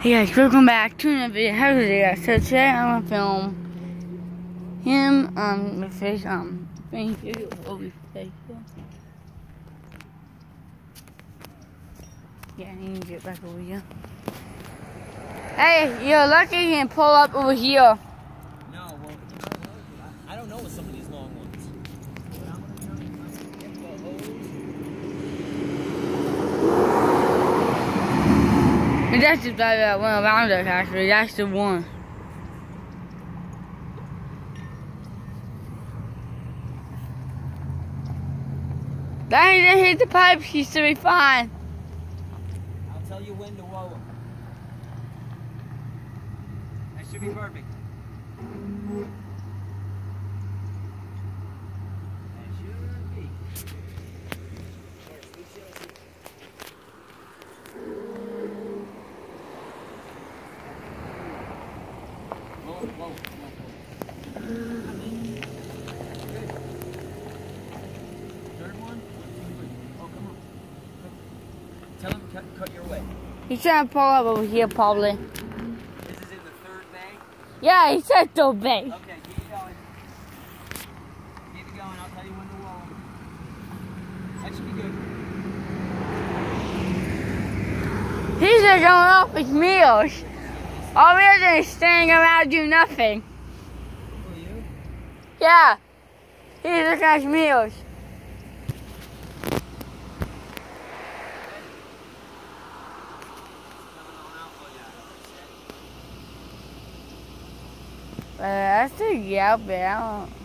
Hey guys, welcome back to another video. How's it guys? So today I'm gonna film him with his thing over here. Yeah, I need to get back over here. Hey, you're lucky you can pull up over here. No, well, I don't know what some of these long ones. That's just that one around us actually. That's the one. That he didn't hit the pipes, he should be fine. I'll tell you when to roll them. That should be perfect. That should be. Whoa. Third one? Oh, come on. Tell him cut your way. He's trying to pull up over here probably. This is in the third bay? Yeah, he said third bay. Okay, keep it going. Keep it going. I'll tell you when to roll them. That should be good. He's just going off his meals. All we're doing is standing around doing nothing. Who are you? Yeah. He's looking at his meals. That's a yeah, but I don't.